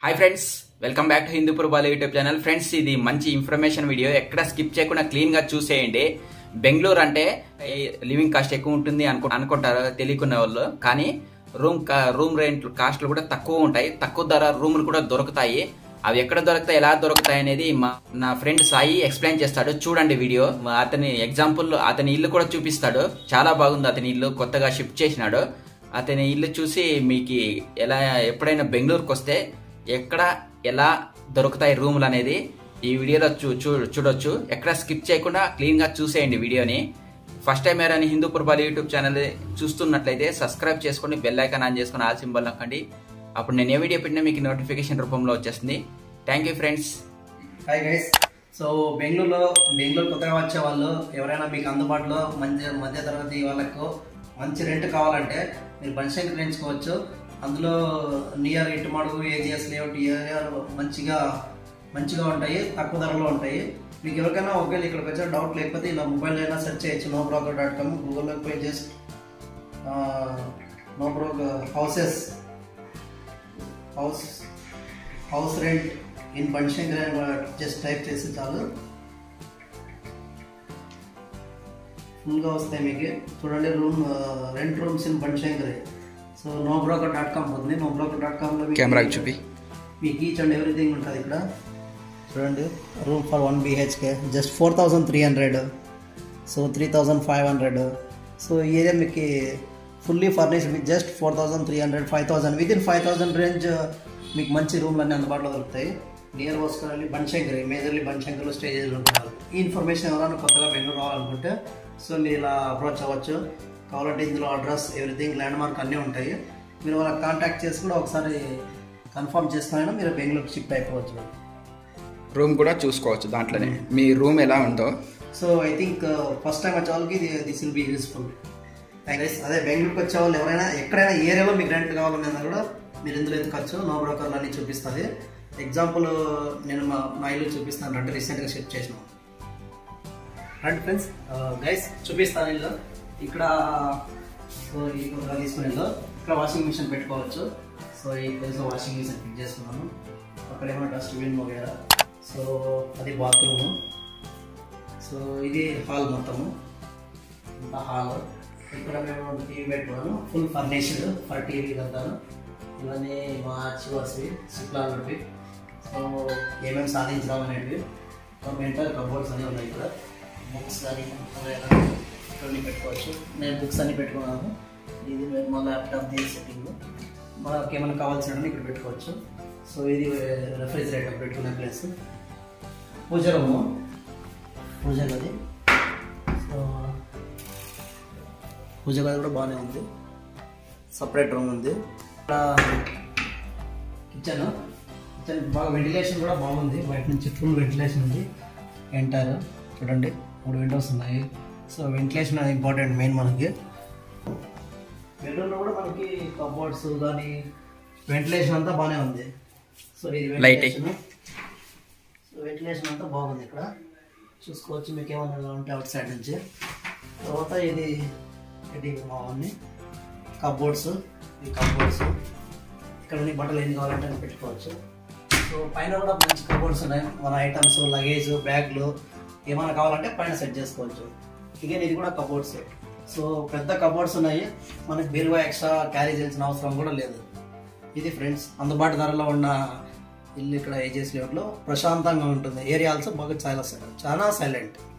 Hi friends, welcome back to Hindupur Balu YouTube channel. Friends, ఇది మంచి information video, ఎక్కడ skip చేయకుండా క్లీన్ గా చూసేయండి. బెంగళూరు అంటే లివింగ్ కాస్ట్ ఎక్కువ ఉంటుంది అనుకుంటారు తెలియకునే వాళ్ళు, కానీ రూమ్ రెంట్ కాస్ట్లు కూడా తక్కువ ఉంటాయి. తక్కువ ధర రూములు కూడా దొరుకుతాయి. అవి ఎక్కడ దొరుకుతాయి, ఎలా దొరుకుతాయి అనేది నా ఫ్రెండ్ సాయి ఎక్స్ప్లెయిన్ చేస్తాడు. చూడండి వీడియో. అతని ఎగ్జాంపుల్, అతని ఇల్లు కూడా చూపిస్తాడు. చాలా బాగుంది. అతని ఇల్లు కొత్తగా షిఫ్ట్ చేసినాడు. అతని ఇల్లు చూసి మీకు ఎలా ఎప్పుడైనా బెంగళూరుకి వస్తే ఎక్కడ ఎలా దొరుకుతాయి రూములు అనేది ఈ వీడియోలో చూడొచ్చు. ఎక్కడ స్కిప్ చేయకుండా క్లీన్ గా చూసేయండి వీడియోని. ఫస్ట్ టైం ఎవరైనా హిందూపుర్బాలు యూట్యూబ్ ఛానల్ చూస్తున్నట్లయితే సబ్స్క్రైబ్ చేసుకుని బెల్ ఐకాన్ ఆన్ చేసుకుని ఆల్ సింబల్ నొక్కండి. అప్పుడు నేను ఏ వీడియో పెట్టినా మీకు నోటిఫికేషన్ రూపంలో వచ్చేస్తుంది. Thank you friends. Hi guys. So Bengaluru కొత్తగా వచ్చే వాళ్ళు ఎవరైనా మీకు అందుబాటులో మధ్య తరగతి వాళ్ళకు మంచి రెంట్ కావాలంటే మీరు బన్శంకర్ ఎంచుకోవచ్చు. అందులో నియర్ ఇటుమడుగు ఏజిఎస్ లేఅవుట్ ఏరియాలు మంచిగా ఉంటాయి, తక్కువ ధరలో ఉంటాయి. మీకు ఎవరికైనా ఒకవేళ ఇక్కడికి వచ్చే డౌట్ లేకపోతే ఇలా మొబైల్ అయినా సెర్చ్ చేయొచ్చు. nobroker.com గూగుల్లోకి పోయి just house rent in Banashankari అని జస్ట్ టైప్ చేసి చాలు, ఫుల్గా వస్తాయి మీకు. చూడండి, rent rooms in Banashankari. So nobroker.com ఉంది. nobroker.comలో కెమెరా చూపి మీకు ఈచ్ అండ్ ఎవ్రీథింగ్ ఉంటుంది. ఇక్కడ చూడండి, room for 1 BHK just 4300, so 3500. So ఈ ఏరియా మీకు fully furnished with just 4300, 5000 within 5000 range మీకు మంచి రూమ్లు అన్నీ అందుబాటులో దొరుకుతాయి. నియర్ వస్తున్న బన్శంకర్, మేజర్లీ బన్శంకర్లో స్టే చేయాలనుకుంటున్నారు. ఈ ఇన్ఫర్మేషన్ ఎవరైనా కొత్తగా బెంగళూరు రావాలనుకుంటే సో మీరు ఇలా అప్రోచ్ అవ్వచ్చు. కావాలంటే ఇందులో అడ్రస్, ఎవ్రీథింగ్, ల్యాండ్ మార్క్ అన్నీ ఉంటాయి. మీరు వాళ్ళకి కాంటాక్ట్ చేసి కూడా ఒకసారి కన్ఫర్మ్ చేసుకుని మీరు బెంగళూరుకి షిఫ్ట్ అయిపోవచ్చు. రూమ్ కూడా చూసుకోవచ్చు దాంట్లోనే, మీ రూమ్ ఎలా ఉందో. So I think first time వచ్చే వాళ్ళకి దిస్ విల్ బీ యూస్ఫుల్. అదే బెంగళూరుకి వచ్చే వాళ్ళు ఎవరైనా ఎక్కడైనా ఏరియాలో మీకు రెంట్ కావాలన్నా కూడా మీరు ఇందులో ఎత్తుకోవచ్చు. nobrokerలో అన్నీ చూపిస్తుంది. ఎగ్జాంపుల్ నేను మా ఇల్లు చూపిస్తాను. అంటే రీసెంట్గా షిఫ్ట్ చేసినాం. రండి ఫ్రెండ్స్, గైస్ చూపిస్తాను ఇల్లు. ఇక్కడ సో ఇక్కడ తీసుకునే ఇల్లు, ఇక్కడ వాషింగ్ మిషన్ పెట్టుకోవచ్చు. సో ఈ ప్లేస్లో వాషింగ్ మిషన్ ఫిట్ చేసుకున్నాను. అక్కడ ఏమైనా డస్ట్బిన్ వగేరా. సో అది బాత్రూము. సో ఇది హాల్, మొత్తము ఇంత హాల్. ఇక్కడ మేము టీవీ పెట్టుకున్నాను, ఫుల్ ఫర్నిష్డ్ ఫర్ టీవీ కట్టాను. ఇవన్నీ మా చివర్స్వి, సిప్లాంటి. సో ఏమేమి సాధించడం అనేటివి మెంటల్ కబోర్డ్స్ అన్నీ ఉన్నాయి. ఇక్కడ బుక్స్ కానీ ఇవన్నీ పెట్టుకోవచ్చు. నేను బుక్స్ అన్నీ పెట్టుకున్నాను. ఇది మా ల్యాప్టాప్ ది సెట్టింగ్. మనకి ఏమైనా కావాల్సిన ఇక్కడ పెట్టుకోవచ్చు. సో ఇది రెఫ్రిజిరేటర్ పెట్టుకునే ప్లేస్. పూజ రూము, పూజ గది. సో పూజ గది కూడా బాగానే ఉంది. సపరేట్ రూమ్ ఉంది. ఇక్కడ కిచెన్ బాగా వెంటిలేషన్ కూడా బాగుంది. బయట నుంచి ఫుల్ వెంటిలేషన్ ఉంది. ఎంటర్ చూడండి, 3 విండోస్ ఉన్నాయి. సో వెంటిలేషన్ అనేది ఇంపార్టెంట్ మెయిన్ మనకి. బెడ్రూమ్లో కూడా మనకి కబోర్డ్స్ కానీ వెంటిలేషన్ అంతా బాగానే ఉంది. సో ఇది వెంటిలేషన్. సో వెంటిలేషన్ అంతా బాగుంది. ఇక్కడ చూసుకోవచ్చు మీకు ఏమన్నా ఉంటే అవుట్ సైడ్ నుంచి. తర్వాత ఇది బాగుంది. కబోర్డ్స్, ఈ కబోర్డ్స్ ఇక్కడ బట్టలు ఏం కావాలంటే అని పెట్టుకోవచ్చు. సో పైన కూడా మంచి కబోర్డ్స్ ఉన్నాయి. మన ఐటమ్స్, లగేజ్, బ్యాగ్లు ఏమైనా కావాలంటే పైన సెట్ చేసుకోవచ్చు. ఇగైన్ ఇది కూడా కబోర్డ్స్. సో పెద్ద కబోర్డ్స్ ఉన్నాయి. మనకి బీరువా ఎక్స్ట్రా క్యారీ చేయాల్సిన అవసరం కూడా లేదు. ఇది ఫ్రెండ్స్ అందుబాటు ధరలో ఉన్న ఇల్లు. ఇక్కడ ఏజిఎస్ లేఅవుట్లో ప్రశాంతంగా ఉంటుంది. ఏరియా ఆల్సో బాగా చాలా సైలెంట్.